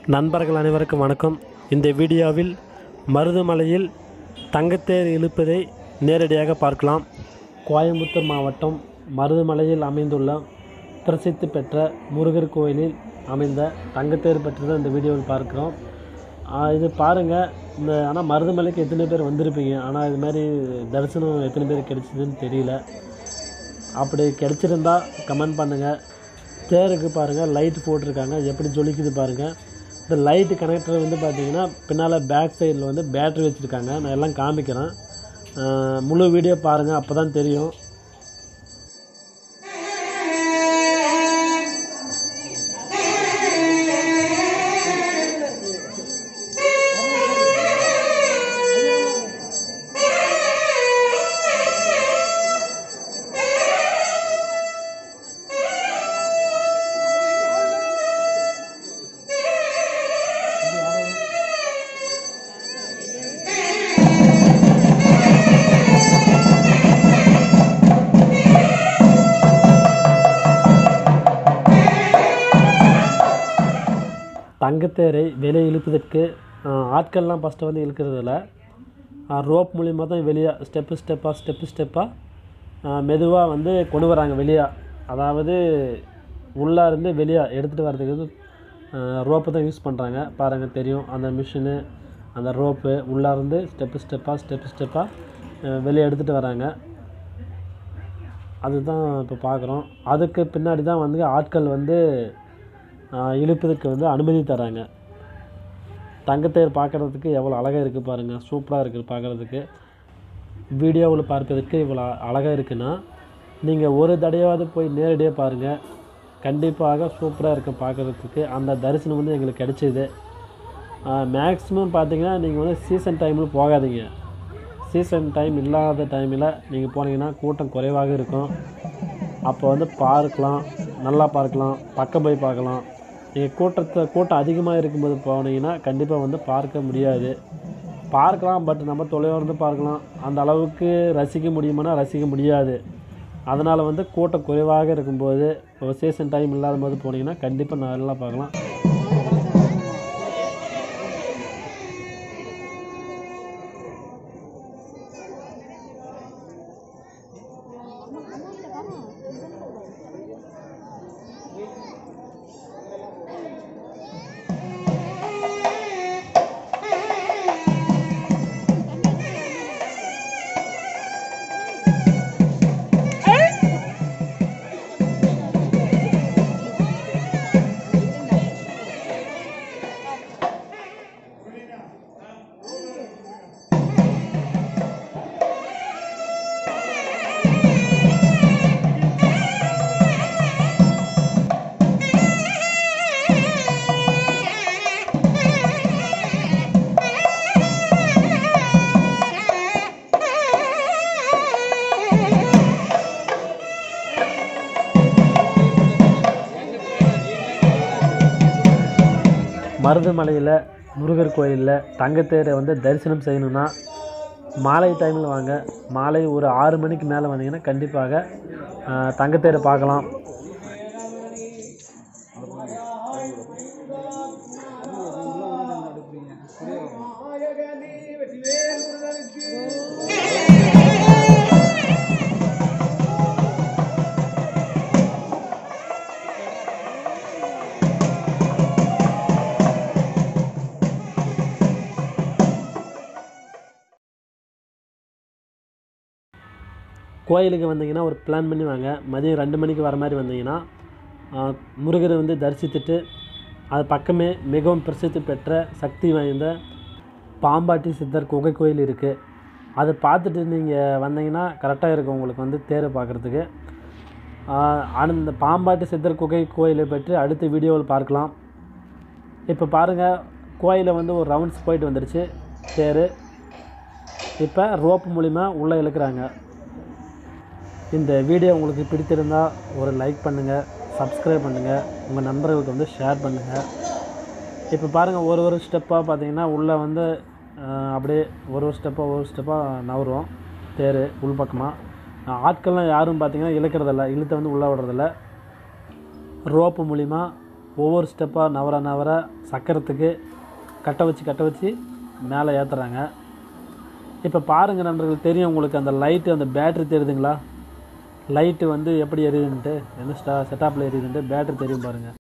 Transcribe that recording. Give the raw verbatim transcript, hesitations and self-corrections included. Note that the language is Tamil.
நண்பர்கள் அனைவருக்கும் வணக்கம். இந்த வீடியோவில் மருதமலையில் தங்கத்தேர் இழுப்பதை நேரடியாக பார்க்கலாம். கோயம்புத்தூர் மாவட்டம் மருதமலையில் அமைந்துள்ள பிரசித்தி பெற்ற முருகர் கோயிலில் அமைந்த தங்கத்தேர் பற்றி தான் இந்த வீடியோவில் பார்க்குறோம். இது பாருங்கள். இந்த ஆனால் மருதமலைக்கு எத்தனை பேர் வந்திருப்பீங்க, ஆனால் இது மாதிரி தரிசனம் எத்தனை பேர் கிடைச்சிதுன்னு தெரியல. அப்படி கிடைச்சிருந்தா கமெண்ட் பண்ணுங்கள். தேருக்கு பாருங்கள், லைட் போட்டிருக்காங்க, எப்படி ஜொலிக்குது பாருங்கள். இந்த லைட்டு கனெக்டர் வந்து பார்த்திங்கன்னா பின்னால் பேக் சைடில் வந்து பேட்ரி வச்சுருக்காங்க. நான் எல்லாம் காமிக்கிறேன், முழு வீடியோ பாருங்கள், அப்போ தான் தெரியும். தங்கத்தேரை வெளியே இழுப்பதற்கு ஆட்கள்லாம் ஃபஸ்ட்டு வந்து இழுக்கிறதில்ல, ரோப் மூலிமா தான் வெளியே ஸ்டெப்பு ஸ்டெப்பாக ஸ்டெப்பு ஸ்டெப்பாக மெதுவாக வந்து கொண்டு வராங்க வெளியே. அதாவது உள்ளே இருந்து வெளியே எடுத்துகிட்டு வர்றதுக்கு வந்து ரோப்பு தான் யூஸ் பண்ணுறாங்க. பாருங்கள், தெரியும் அந்த மிஷினு, அந்த ரோப்பு உள்ளே இருந்து ஸ்டெப்பு ஸ்டெப்பாக ஸ்டெப்பு ஸ்டெப்பாக வெளியே எடுத்துகிட்டு வராங்க. அதுதான் இப்போ பார்க்குறோம். அதுக்கு பின்னாடி தான் வந்து ஆட்கள் வந்து இழுப்பதுக்கு வந்து அனுமதி தராங்க. தங்கத்தேர் பார்க்குறதுக்கு எவ்வளோ அழகாக இருக்குது பாருங்கள், சூப்பராக இருக்குது பார்க்குறதுக்கு. வீடியோவில் பார்ப்பதற்கு இவ்வளோ அழகாக இருக்குன்னா நீங்கள் ஒரு தடையாவது போய் நேரடியாக பாருங்கள், கண்டிப்பாக சூப்பராக இருக்குது பார்க்குறதுக்கு. அந்த தரிசனம் வந்து எங்களுக்கு கிடைச்சிது. மேக்ஸிமம் பார்த்திங்கன்னா நீங்கள் வந்து சீசன் டைமில் போகாதீங்க. சீசன் டைம் இல்லாத டைமில் நீங்கள் போனீங்கன்னா கூட்டம் குறைவாக இருக்கும். அப்போ வந்து பார்க்கலாம், நல்லா பார்க்கலாம், பக்கம் போய் பார்க்கலாம். நீங்கள் கூட்டத்தை கூட்டம் அதிகமாக இருக்கும்போது போனீங்கன்னா கண்டிப்பாக வந்து பார்க்க முடியாது. பார்க்கலாம், பட் நம்ம தொலைவாக இருந்து பார்க்கலாம். அந்த அளவுக்கு ரசிக்க முடியுமானா ரசிக்க முடியாது. அதனால் வந்து கூட்டம் குறைவாக இருக்கும்போது, ஒரு சீசன் டைம் இல்லாத போது போனீங்கன்னா கண்டிப்பாக நல்லா பார்க்கலாம். மருதமலையில் முருகர் கோயிலில் தங்கத்தேரை வந்து தரிசனம் செய்யணுன்னா மாலை டைமில் வாங்க. மாலை ஒரு ஆறு மணிக்கு மேலே வந்தீங்கன்னா கண்டிப்பாக தங்கத்தேரை பார்க்கலாம். கோயிலுக்கு வந்தீங்கன்னா ஒரு பிளான் பண்ணி வாங்க. மதியம் ரெண்டு மணிக்கு வர மாதிரி வந்தீங்கன்னா முருகரை வந்து தரிசித்துட்டு, அது பக்கமே மிகவும் பிரசித்தி பெற்ற சக்தி வாய்ந்த பாம்பாட்டி சித்தர் குகை கோயில் இருக்குது. அதை பார்த்துட்டு நீங்கள் வந்தீங்கன்னா கரெக்டாக இருக்கும் உங்களுக்கு வந்து தேரை பார்க்குறதுக்கு. அந்த பாம்பாட்டி சித்தர் குகை கோயிலை பற்றி அடுத்த வீடியோவில் பார்க்கலாம். இப்போ பாருங்கள், கோயிலை வந்து ஒரு ரவுண்ட்ஸ் போயிட்டு வந்துடுச்சு தேர். இப்போ ரோப்பு மூலிமா உள்ளே இழுக்கிறாங்க. இந்த வீடியோ உங்களுக்கு பிடித்திருந்தால் ஒரு லைக் பண்ணுங்கள், சப்ஸ்கிரைப் பண்ணுங்கள், உங்கள் நண்பர்களுக்கு வந்து ஷேர் பண்ணுங்கள். இப்போ பாருங்கள், ஒரு ஒரு ஸ்டெப்பாக பார்த்தீங்கன்னா உள்ளே வந்து அப்படியே ஒரு ஒரு ஸ்டெப்பாக ஒரு ஸ்டெப்பாக நவரும் தேர் உள்பக்கமாக. ஆட்கள்லாம் யாரும் பார்த்திங்கன்னா இழுக்கிறதில்ல, இழுத்தை வந்து உள்ளே விடுறதில்ல. ரோப்பு மூலிமா ஒவ்வொரு ஸ்டெப்பாக நவர நவர சக்கரத்துக்கு கட்ட வச்சு கட்ட வச்சு மேலே ஏற்றுறாங்க. இப்போ பாருங்கள் நண்பர்கள், தெரியும் உங்களுக்கு அந்த லைட்டு, அந்த பேட்ரி தெரியுதுங்களா? லைட்டு வந்து எப்படி எரியுதுன்ட்டு, என்ன ஸ்டா செட்டாப்பில் எரியுதுன்ட்டு பேட்ரி தெரியும் பாருங்கள்.